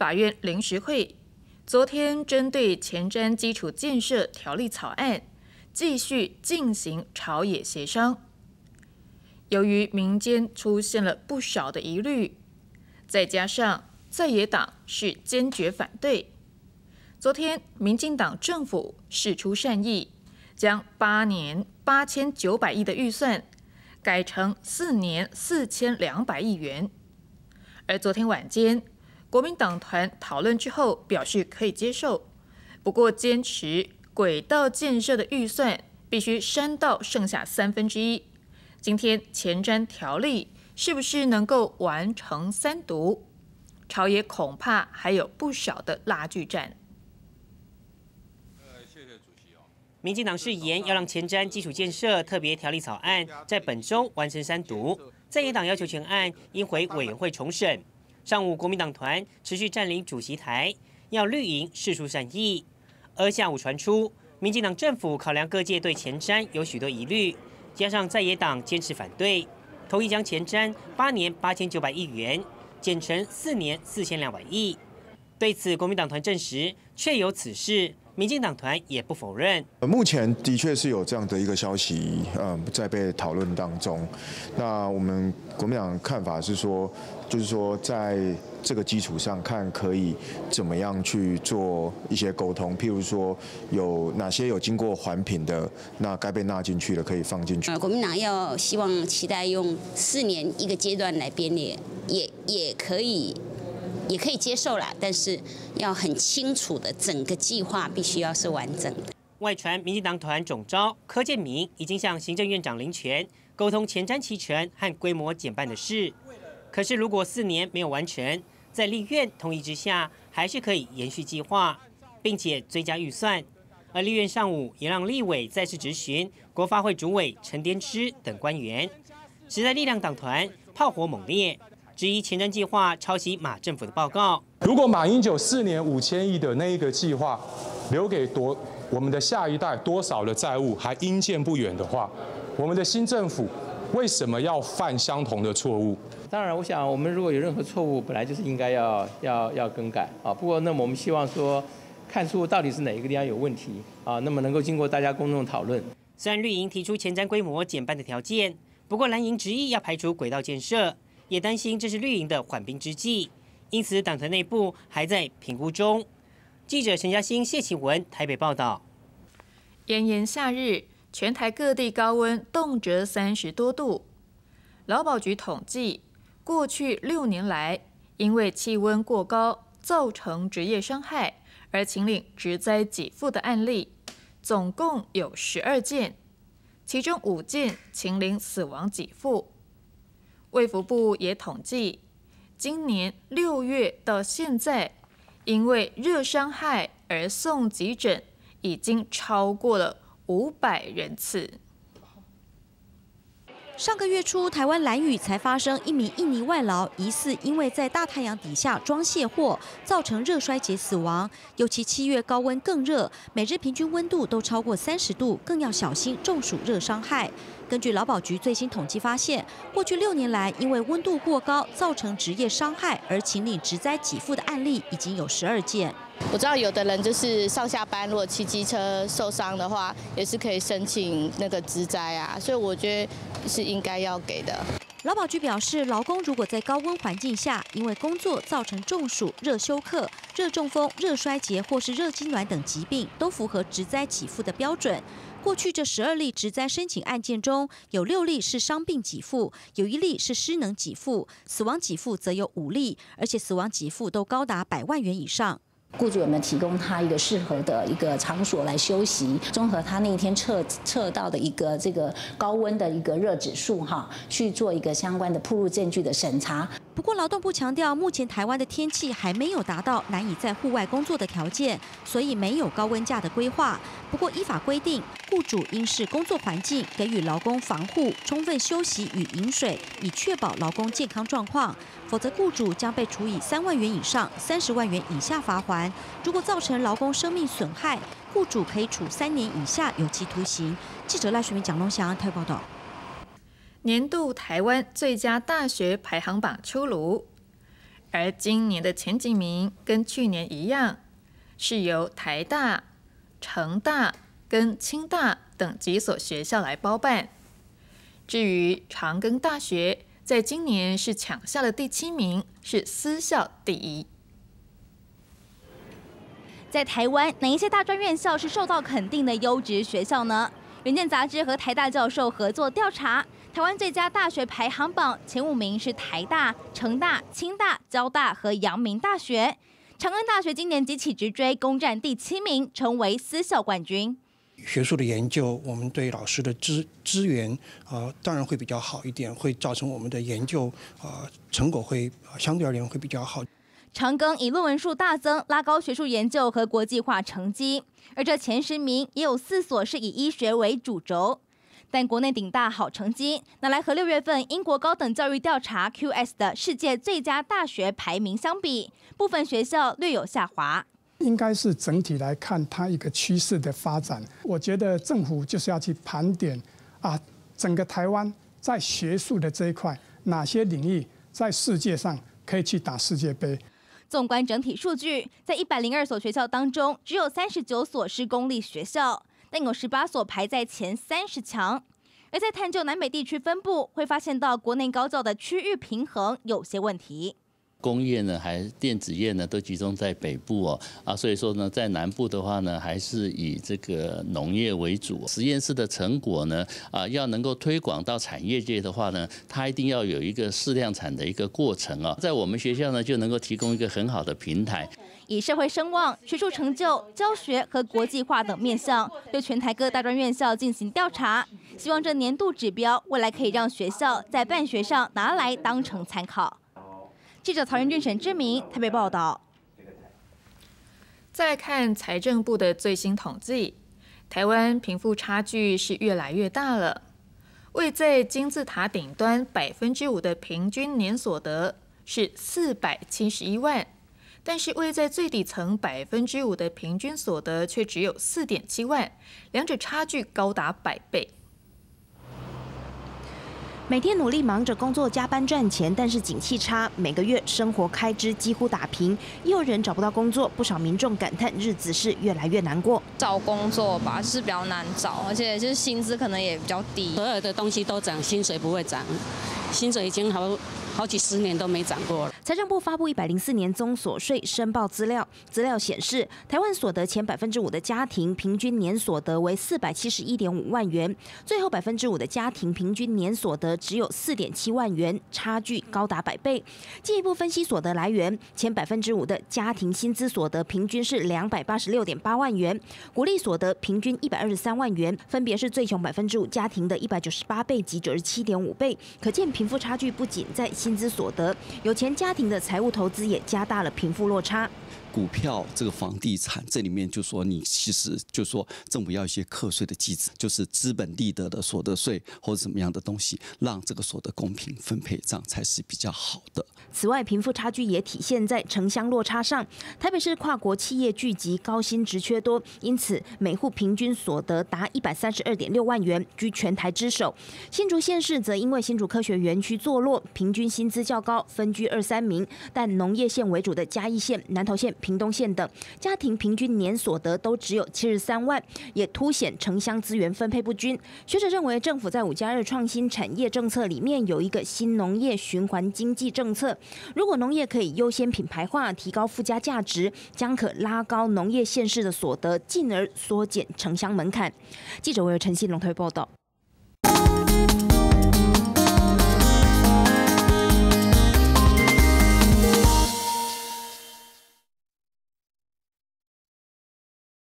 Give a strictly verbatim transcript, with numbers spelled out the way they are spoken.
法院临时会昨天针对前瞻基础建设条例草案继续进行朝野协商。由于民间出现了不少的疑虑，再加上在野党是坚决反对，昨天民进党政府释出善意，将八年八千九百亿的预算改成四年四千两百亿元。而昨天晚间，国民党团讨论之后表示可以接受，不过坚持轨道建设的预算必须删到剩下三分之一。今天前瞻条例是不是能够完成三读？朝野恐怕还有不少的拉锯战。 民进党誓言要让前瞻基础建设特别条例草案在本周完成三读，在野党要求全案应回委员会重审。上午国民党团持续占领主席台，要绿营释出善意，而下午传出民进党政府考量各界对前瞻有许多疑虑，加上在野党坚持反对，同意将前瞻八年八千九百亿元减成四年四千两百亿。对此，国民党团证实确有此事。民进党团也不否认， 目前的确是有这样的一个消息，呃，在被讨论当中。那我们国民党看法是说，就是说在这个基础上看可以怎么样去做一些沟通，譬如说有哪些有经过环评的，那该被纳进去的可以放进去。 呃，国民党要希望期待用四年一个阶段来编列，也也可以。也可以接受啦，但是要很清楚的整个计划必须要是完整的。 外传民进党团总召柯建铭已经向行政院长林权沟通前瞻期程和规模减半的事，可是如果四年没有完成，在立院同意之下，还是可以延续计划，并且追加预算。而立院上午也让立委再次质询国发会主委陈典芝等官员，时代力量党团炮火猛烈。质疑前瞻计划抄袭马政府的报告。 如果马英九四年五千亿的那一个计划留给多我们的下一代多少的债务还因见不远的话，我们的新政府为什么要犯相同的错误？ 当然，我想我们如果有任何错误，本来就是应该要要要更改啊。不过，那么我们希望说，看出到底是哪一个地方有问题啊，那么能够经过大家公众讨论。 虽然绿营提出前瞻规模减半的条件，不过蓝营执意要排除轨道建设。也担心这是绿营的缓兵之计，因此党团内部还在评估中。记者陈嘉欣、谢启文台北报道。 炎炎夏日，全台各地高温动辄三十多度。劳保局统计，过去六年来，因为气温过高造成职业伤害而请领职灾给付的案例，总共有十二件，其中五件请领死亡给付。卫福部也统计，今年六月到现在，因为热伤害而送急诊已经超过了五百人次。 上个月初，台湾兰屿才发生一名印尼外劳疑似因为在大太阳底下装卸货，造成热衰竭死亡。尤其七月高温更热，每日平均温度都超过三十度，更要小心中暑热伤害。根据劳保局最新统计发现，过去六年来，因为温度过高造成职业伤害而请领职灾给付的案例已经有十二件。 我知道有的人就是上下班，如果骑机车受伤的话，也是可以申请那个职灾啊，所以我觉得是应该要给的。 劳保局表示，劳工如果在高温环境下，因为工作造成中暑、热休克、热中风、热衰竭或是热痉挛等疾病，都符合职灾给付的标准。过去这十二例职灾申请案件中，有六例是伤病给付，有一例是失能给付，死亡给付则有五例，而且死亡给付都高达百万元以上。 雇主有没有提供他一个适合的一个场所来休息，综合他那一天测测到的一个这个高温的一个热指数哈，去做一个相关的暴露证据的审查。 不过劳动部强调，目前台湾的天气还没有达到难以在户外工作的条件，所以没有高温假的规划。不过依法规定，雇主应视工作环境给予劳工防护、充分休息与饮水，以确保劳工健康状况。否则，雇主将被处以三万元以上三十万元以下罚锾。如果造成劳工生命损害，雇主可以处三年以下有期徒刑。记者赖水明、蒋龙祥台报道。 年度台湾最佳大学排行榜出炉， 而今年的前几名跟去年一样，是由台大、成大跟清大等几所学校来包办。至于长庚大学，在今年是抢下了第七名，是私校第一。 在台湾，哪一些大专院校是受到肯定的优质学校呢？远见杂志和台大教授合作调查，台湾最佳大学排行榜前五名是台大、成大、清大、交大和阳明大学。长庚大学今年急起直追，攻占第七名，成为私校冠军。 学术的研究，我们对老师的资资源啊、呃，当然会比较好一点，会造成我们的研究啊、呃、成果会、呃、相对而言会比较好。 长庚以论文数大增，拉高学术研究和国际化成绩，而这前十名也有四所是以医学为主轴。但国内顶大好成绩拿来和六月份英国高等教育调查 Q S 的世界最佳大学排名相比，部分学校略有下滑。 应该是整体来看它一个趋势的发展。我觉得政府就是要去盘点啊，整个台湾在学术的这一块，哪些领域在世界上可以去打世界杯。 纵观整体数据，在一百零二所学校当中，只有三十九所是公立学校，但有十八所排在前三十强。而在探究南北地区分布，会发现到国内高教的区域平衡有些问题。 工业呢，还是电子业呢，都集中在北部哦啊，所以说呢，在南部的话呢，还是以这个农业为主。实验室的成果呢，啊，要能够推广到产业界的话呢，它一定要有一个适量产的一个过程啊，在我们学校呢，就能够提供一个很好的平台。 以社会声望、学术成就、教学和国际化等面向，对全台各大专院校进行调查，希望这年度指标未来可以让学校在办学上拿来当成参考。记者曹元俊、沈志明台北报道。 再来看财政部的最新统计，台湾贫富差距是越来越大了。位在金字塔顶端百分之五的平均年所得是四百七十一万，但是位在最底层百分之五的平均所得却只有四点七万，两者差距高达百倍。 每天努力忙着工作加班赚钱，但是景气差，每个月生活开支几乎打平，也有人找不到工作，不少民众感叹日子是越来越难过。 找工作吧，就是比较难找，而且就是薪资可能也比较低。 所有的东西都涨，薪水不会涨，薪水已经好好几十年都没涨过了。 财政部发布一百零四年综所税申报资料，资料显示，台湾所得前百分之五的家庭平均年所得为四百七十一点五万元，最后百分之五的家庭平均年所得只有四点七万元，差距高达百倍。进一步分析所得来源，前百分之五的家庭薪资所得平均是两百八十六点八万元，国力所得平均一百二十三万元，分别是最穷百分之五家庭的一百九十八倍及九十七点五倍。可见贫富差距不仅在薪资所得，有钱家庭的财务投资也加大了贫富落差。 股票这个房地产，这里面就说你其实就说政府要一些课税的机制，就是资本利得的所得税或者什么样的东西，让这个所得公平分配，这样才是比较好的。 此外，贫富差距也体现在城乡落差上。台北市跨国企业聚集，高薪职缺多，因此每户平均所得达一百三十二点六万元，居全台之首。新竹县市则因为新竹科学园区坐落，平均薪资较高，分居二三名。但农业县为主的嘉义县、南投县、屏东县等家庭平均年所得都只有七十三万，也凸显城乡资源分配不均。学者认为，政府在五加二创新产业政策里面有一个新农业循环经济政策，如果农业可以优先品牌化，提高附加价值，将可拉高农业县市的所得，进而缩减城乡门槛。记者为陈信龙台报道。